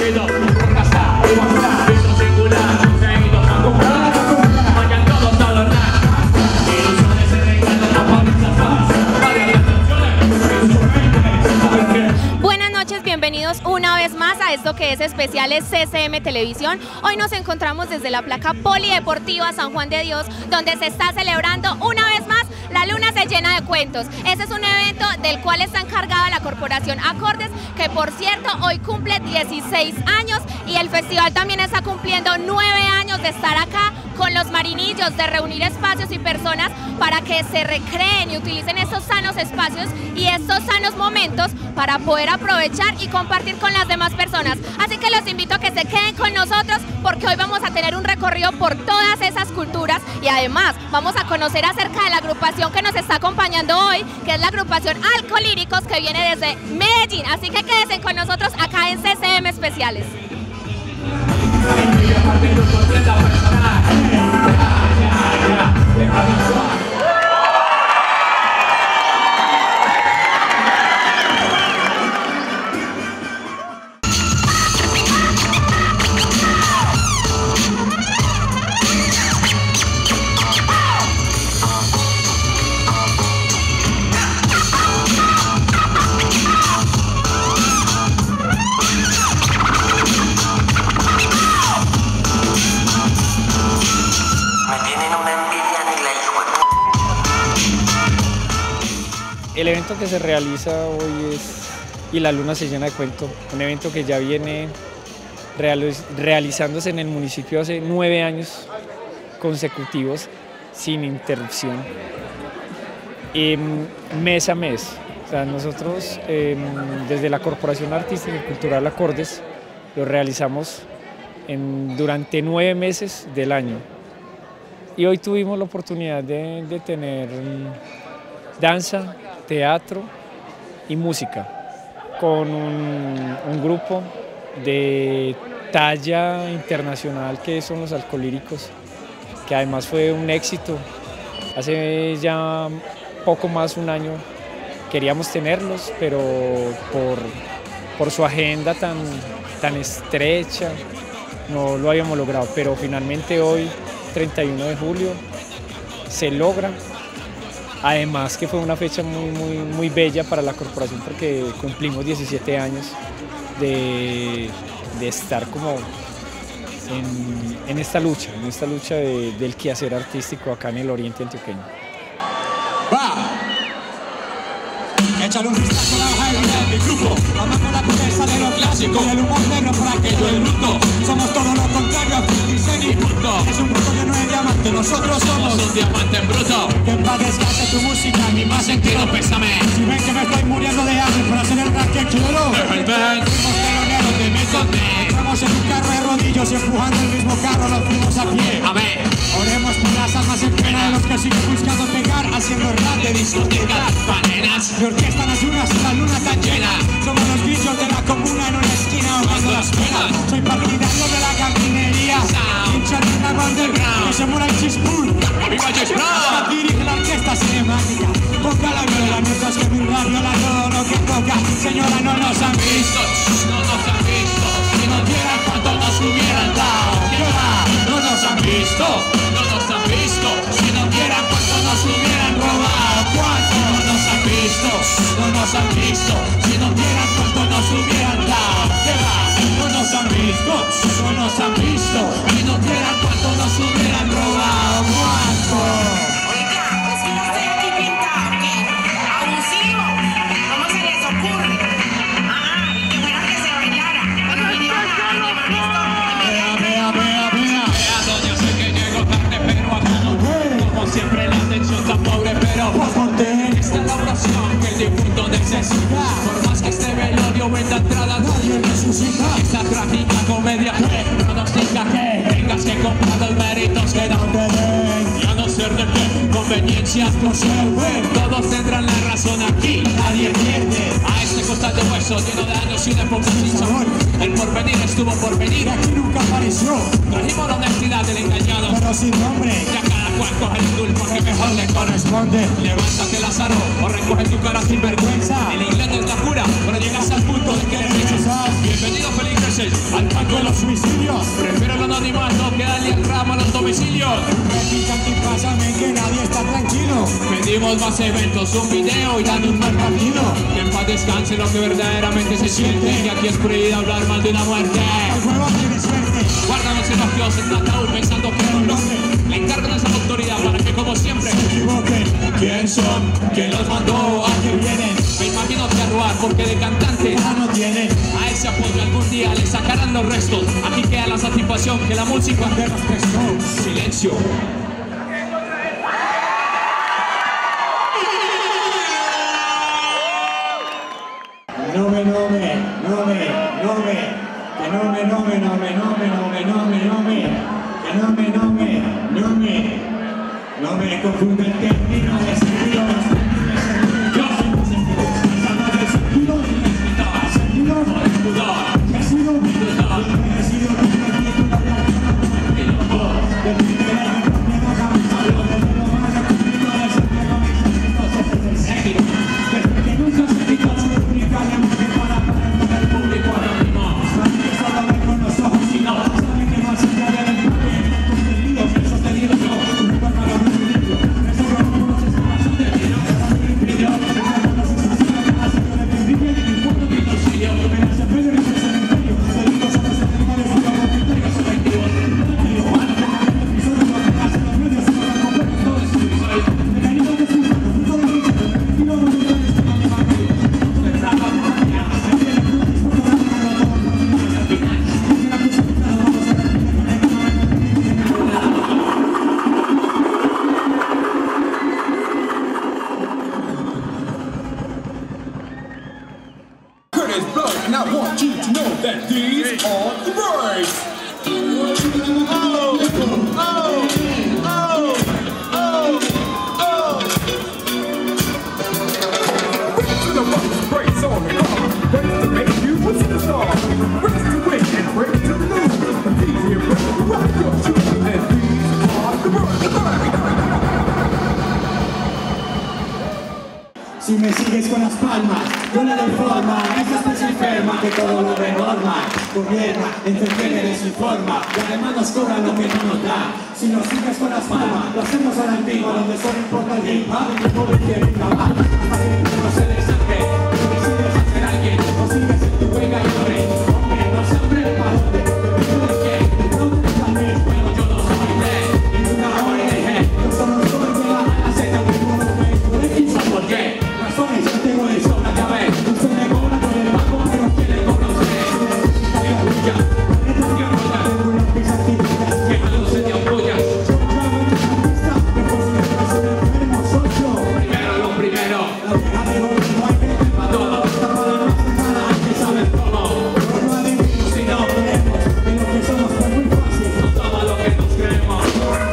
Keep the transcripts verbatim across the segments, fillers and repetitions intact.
Bienvenidos una vez más a esto que es Especiales C C M Televisión. Hoy nos encontramos desde la placa Polideportiva San Juan de Dios, donde se está celebrando una vez más La Luna se llena de cuentos. Este es un evento del cual está encargada la corporación Acordes, que por cierto hoy cumple dieciséis años, y el festival también está cumpliendo nueve años de estar acá con los marinillos, de reunir espacios y personas para que se recreen y utilicen estos sanos espacios y estos sanos momentos para poder aprovechar y compartir con las demás personas. Así que los invito a que se queden con nosotros, porque hoy vamos a tener un recorrido por todas esas culturas y además vamos a conocer acerca de la agrupación que nos está acompañando hoy, que es la agrupación Alcolíricos, que viene desde Medellín. Así que quédense con nosotros acá en C C M Especiales. El evento que se realiza hoy es Y la Luna se llena de cuento, un evento que ya viene realizándose en el municipio hace nueve años consecutivos sin interrupción, eh, mes a mes. O sea, nosotros eh, desde la Corporación Artística y Cultural Acordes lo realizamos en, durante nueve meses del año, y hoy tuvimos la oportunidad de, de tener danza, teatro y música con un, un grupo de talla internacional que son los Alcolíricos, que además fue un éxito. Hace ya poco más de un año queríamos tenerlos, pero por, por su agenda tan, tan estrecha no lo habíamos logrado, pero finalmente hoy, treinta y uno de julio, se logra. Además que fue una fecha muy, muy, muy bella para la corporación, porque cumplimos diecisiete años de, de estar como en, en esta lucha, en esta lucha de, del quehacer artístico acá en el oriente antioqueño. ¡Va! Échale un vistazo a la hoja de vida del grupo. Vamos con la pureza de lo clásico, el humor negro por aquello del luto. Somos todo lo contrario a Fifty y punto. Es un bruto que no es diamante, nosotros somos un diamante en bruto. Que en paz descanse tu música, mi más sentido pésame. Si ven que me estoy muriendo de hambre por hacer el rap que quiero, el band, fuimos teloneros de mi conde. Entramos en un carro de rodillos y empujando el mismo carro nos fuimos a pie. A ver, oremos por las almas en pena de los que siguen buscando pegar, haciendo rap de discotecas, paneras y orquestas ayunas, la luna tan llena. Somos los grillos de la comuna en una esquina ahogando las penas. Soy partidario de la cantinería, hincha de una underground, que se muera el chispul. ¡Viva James Brown! Dirige la orquesta cinemática, toca la viola mientras que mi radiola todo lo que toca. Señora, no nos han visto, no nos han visto. Si nos dieran cuánto nos hubieran dado. ¿Qué va? No nos han visto, no nos han visto. Si nos dieran cuánto nos hubieran robado. ¿Cuánto? No nos han visto, no nos han visto. Si nos dieran cuánto nos hubieran dado. ¿Qué va? No nos han visto, no nos han visto. Si nos dieran cuánto nos hubieran robado. ¿Cuánto? Oiga, pues que no estoy aquí pintado, ¿qué? Abusivo. ¿Cómo se les ocurre? Ah, qué bueno que se bailara. Bueno, y ni bajar, ni más esto. Vea, vea, vea, vea. Vea, doña, sé que llego tarde, pero acá no. Como siempre la atención tan pobre, pero Pues ponte. esta es la oración que el difunto necesita. Por más que este velorio venda entrada, Nadie resucita. esta trágica comedia que pronostica que tengas que comprar los méritos que no Te den. y a no ser de que conveniencias no se ven. Todos tendrán la razón aquí, nadie pierde. A este costal de hueso lleno de años y de poco sin sabor, el porvenir estuvo por Y venir. aquí nunca apareció. Trajimos la honestidad del engañado, Pero sin nombre. y a cada cual coge el dulce porque mejor le Corresponde. levántate Lázaro o recoge tu cara sin vergüenza. El inglés es la cura, pero llegas al punto de que le dices: bienvenido feligreses al suicidios. Prefiero el anonimato que darle el ramo a los domicilios. Repitan y pásame que nadie está tranquilo. Pedimos más eventos, un video y dan un mal partido. Que en paz descanse lo que verdaderamente se siente. Que aquí es prohibido hablar mal de una muerte. El juego tiene suerte. Guárdanos en los dioses en un ataúd pensando que no lo le encargan esa autoridad para que como siempre Se equivoquen. ¿quién son? ¿Quién los mandó? ¿A qué vienen? Me imagino que a robar porque de cantante Ya no tienen. a ese apoyo algún día le sacarán los restos. Aquí queda la satisfacción que la música De los prestó. silencio. No me, no me, no me, no me, que no me, no me, no me, no me, no me, no me, no me, que no me, no me, no me, no me confunda el término de servidor. Yo soy servidor, servidor, que ha sido mi verdad, que ha sido mi verdad, de mi verdad, de mi verdad, hablo de lo más acústico de ese pego, desde que nunca se quitó su única lenguaje para para el público anónimo. Saben que solo ven con los ojos y no saben que más allá del empaque están contenidos, el sostenido yo, un lugar para un equilibrio. Eso que no conoces es más sostenido, para mí impidió, para la sensación de que hace que le bendiga y mi pueblo que no soy yo. Me hace Pedro y su cementerio, te digo somos el animal de fuego con criterios selectivos. Tranquilo, van a tener el episodio lo que hacen los medios y los completos, todo es suicidio. Mecanismo de fuga, fruto de lucha, tranquilo, no me traes que no me va a ir. Curtis Blow, and I want you to know that these are the words. Oh, oh, oh, oh, oh. Race to the rocks, race on the car. Race to make you a superstar. Race to win and race to lose. These here race to rock your shoes, and these are the words. Si me sigues con las palmas, yo le doy forma. Esta especie enferma que todo lo denorma. Gobierna, entretiene, desinforma y además nos cobra lo que no nos da. Si nos sigues con las palmas, lo hacemos a la antigua, donde solo importa el hip hop y el pobre quiere trabajar. Hasta que no se desante, tú decides hacer alguien, o sigues en tu huelga y llore. Hombre, no se hambre para dónde, te pido de qué, no te sabes, bueno, yo no soy de ninguna O N G, yo solo soy de la A a Z, mismo no me por X o por Y. Razones, yo tengo de sobra, ya ves, usted me cobra con el banco, pero ¿quién le cobra a usted? Necesita que apoya, esta que apoya, tengo una pizza típica, que a no se te apoya. Yo grabo en esta pista, después si me parece un enfermo, soy yo. Primero lo primero, la vieja de oro, no hay que para todo, esta para no hacer nada, hay que saber cómo. Pero no adivino si no creemos, en lo que somos fue muy fácil, no toma lo que nos creemos.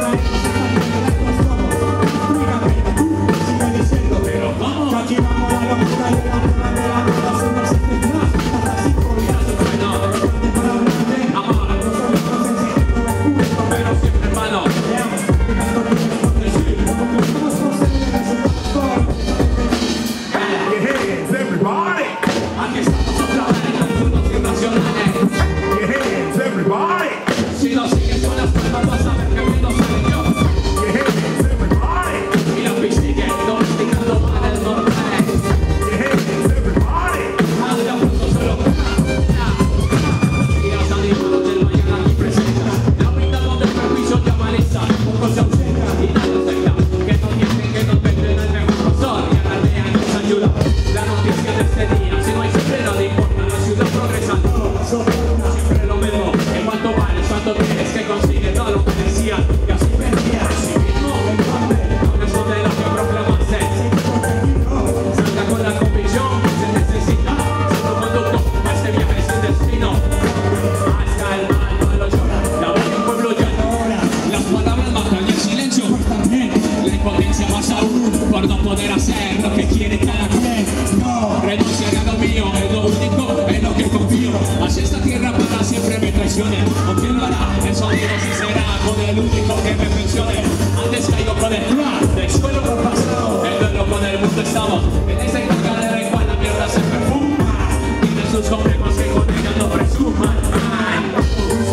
Sigue diciendo, pero ¿cómo? Que aquí vamos a la locura y la locura de la vida, haciendo el sentido más, hasta cinco días de freno. Grande para grande, amor, no solo con sencillo, con la público, pero siempre hermano. Veamos, pegando que nos puede decir, porque estamos con serio de su pastor. Your hands, everybody. Aquí estamos otra vez en los puntos irracionales. Your hands, everybody. Si no sigues con las pruebas vas a ver que viendo soy yo. Your hands, everybody. Y la P sigue domesticando para el norte. Your hands, everybody. Más de a punto solo una. Días animados del mañana aquí presenta. La vida donde el permiso te amaliza. Un cosa ausenta y nada acepta. Que no tienen que nos venden el mejor profesor. Y a la aldea nos ayuda. La noticia de este día. Si no hay sombrero, no importa. La ciudad progresa. Siempre lo mismo. En cuanto vales, cuánto tienes que consigue todo lo que decías. Y así vendía. Así mismo. No responde lo que proclamaste. Salga con la convicción que se necesita. Ser un conducto. Este viaje es un destino. Hasta el mal malo llora. La voz de un pueblo llano. Las palabras matan y el silencio. La impotencia más aún por no poder hacer lo que quiere cada quien. Renunciar a lo mío es lo único en lo que confío. Así esta tierra para siempre me traicione. ¿Con quién lo hará? El sonido sí será con el único que me mencione. Antes caigo con el rap del suelo por pasado. El duelo con el mundo estamos. En esa encargadera en cual la mierda se perfuma. Tiene sus complejos que con ella no presuman. Ay.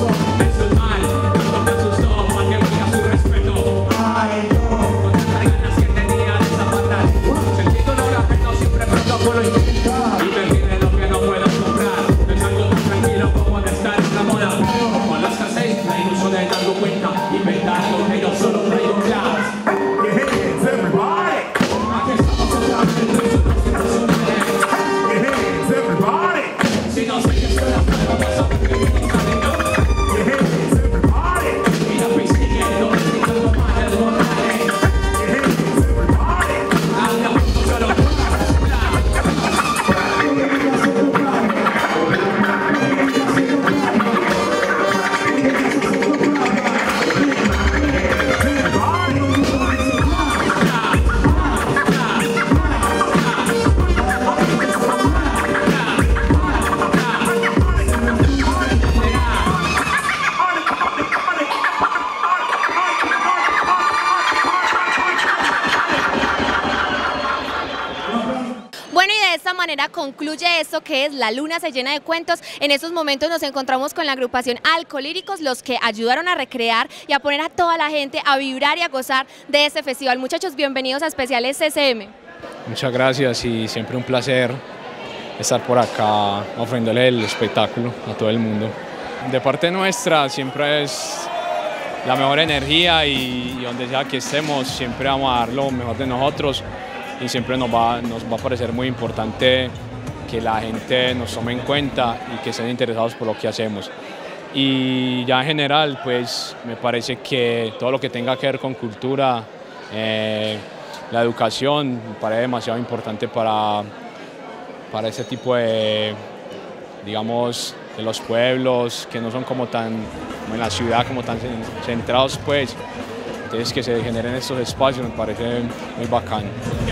manera concluye esto que es La Luna se llena de cuentos. En estos momentos nos encontramos con la agrupación Alcolíricos, los que ayudaron a recrear y a poner a toda la gente a vibrar y a gozar de este festival. Muchachos, bienvenidos a Especiales C C M. Muchas gracias y siempre un placer estar por acá ofreciéndole el espectáculo a todo el mundo. De parte nuestra siempre es la mejor energía y, y donde sea que estemos siempre vamos a dar lo mejor de nosotros y siempre nos va, nos va a parecer muy importante que la gente nos tome en cuenta y que estén interesados por lo que hacemos. Y ya en general pues me parece que todo lo que tenga que ver con cultura, eh, la educación me parece demasiado importante para, para ese tipo de, digamos, de los pueblos que no son como tan, como en la ciudad, como tan centrados pues. Entonces que se generen estos espacios me parece muy bacano.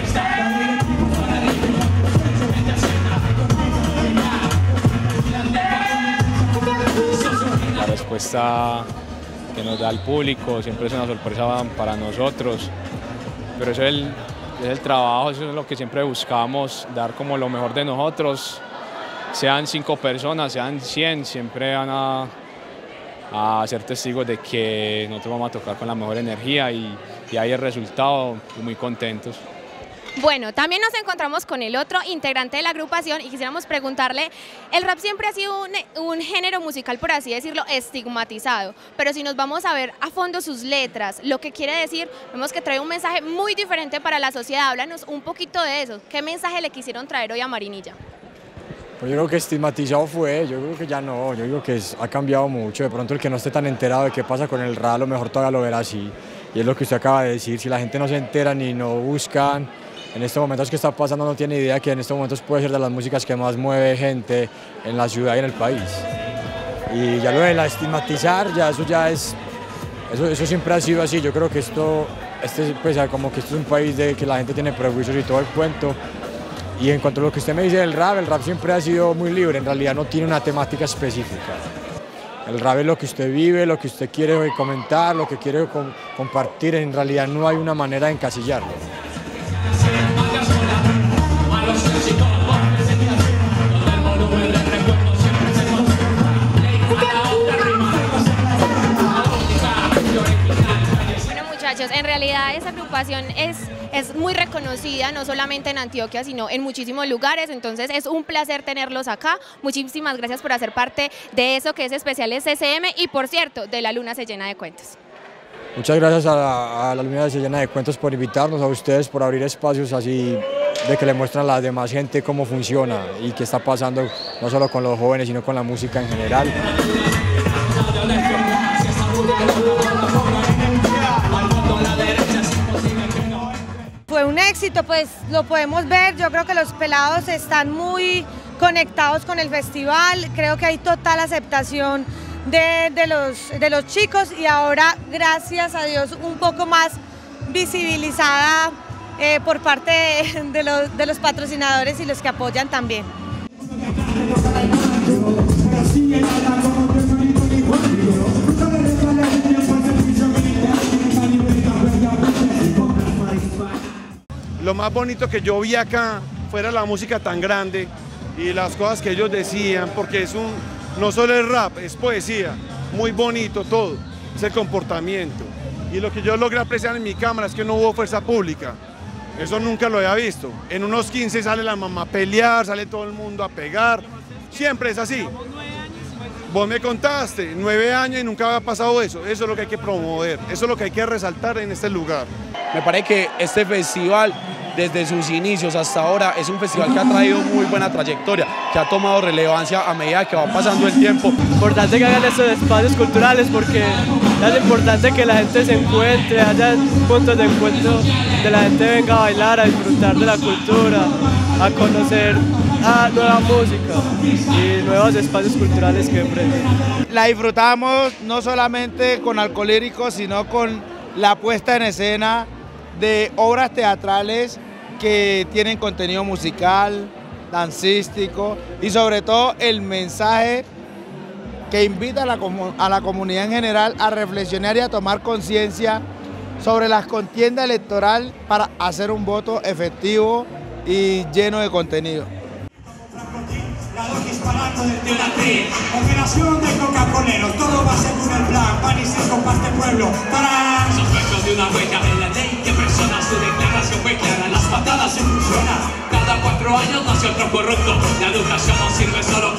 La respuesta que nos da el público siempre es una sorpresa para nosotros, pero eso es el, es el trabajo, eso es lo que siempre buscamos, dar como lo mejor de nosotros, sean cinco personas, sean cien, siempre van a, a ser testigos de que nosotros vamos a tocar con la mejor energía y, y ahí el resultado, muy contentos. Bueno, también nos encontramos con el otro integrante de la agrupación y quisiéramos preguntarle, el rap siempre ha sido un, un género musical, por así decirlo, estigmatizado, pero si nos vamos a ver a fondo sus letras, lo que quiere decir, vemos que trae un mensaje muy diferente para la sociedad. Háblanos un poquito de eso, ¿qué mensaje le quisieron traer hoy a Marinilla? Pues yo creo que estigmatizado fue, yo creo que ya no, yo digo que es, ha cambiado mucho, de pronto el que no esté tan enterado de qué pasa con el rap, a lo mejor todavía lo verá así, y es lo que usted acaba de decir, si la gente no se entera ni no buscan, en estos momentos que está pasando no tiene idea que en estos momentos puede ser de las músicas que más mueve gente en la ciudad y en el país. Y ya lo de la estigmatizar, ya eso ya es, eso, eso siempre ha sido así, yo creo que esto, este, pues, como que esto es un país de que la gente tiene prejuicios y todo el cuento. Y en cuanto a lo que usted me dice del rap, el rap siempre ha sido muy libre, en realidad no tiene una temática específica. El rap es lo que usted vive, lo que usted quiere comentar, lo que quiere com compartir, en realidad no hay una manera de encasillarlo. Bueno muchachos, en realidad esa agrupación es, es muy reconocida, no solamente en Antioquia, sino en muchísimos lugares, entonces es un placer tenerlos acá. Muchísimas gracias por hacer parte de eso que es Especiales C C M y por cierto, de La Luna se llena de cuentos. Muchas gracias a la, a la Luna se llena de cuentos por invitarnos, a ustedes por abrir espacios así de que le muestran a la demás gente cómo funciona y qué está pasando no solo con los jóvenes sino con la música en general. Fue un éxito, pues lo podemos ver, yo creo que los pelados están muy conectados con el festival, creo que hay total aceptación De, de, los, de los chicos y ahora, gracias a Dios, un poco más visibilizada eh, por parte de, de, los, de los patrocinadores y los que apoyan también. Lo más bonito que yo vi acá fuera la música tan grande y las cosas que ellos decían, porque es un no solo el rap, es poesía, muy bonito todo, es el comportamiento. Y lo que yo logré apreciar en mi cámara es que no hubo fuerza pública, eso nunca lo había visto. En unos quince sale la mamá a pelear, sale todo el mundo a pegar, siempre es así. Vos me contaste, nueve años y nunca había pasado eso, eso es lo que hay que promover, eso es lo que hay que resaltar en este lugar. Me parece que este festival, desde sus inicios hasta ahora, es un festival que ha traído muy buena trayectoria, que ha tomado relevancia a medida que va pasando el tiempo. Importante que hagan estos espacios culturales porque es importante que la gente se encuentre, haya puntos de encuentro, de la gente venga a bailar, a disfrutar de la cultura, a conocer a nueva música y nuevos espacios culturales que emprenden. La disfrutamos no solamente con Alcolíricos, sino con la puesta en escena de obras teatrales que tienen contenido musical, dancístico y sobre todo el mensaje que invita a la, a la comunidad en general a reflexionar y a tomar conciencia sobre la contienda electoral para hacer un voto efectivo y lleno de contenido. La dos disparando desde una tri. Operación de Coca-Coleros, todo va según el plan. Pan y circo para este pueblo. ¡Tarán! Sospecho de una huella en la ley que persona su declaración fue clara. Las patadas se funcionan. Cada cuatro años nace otro corrupto. La educación no sirve solo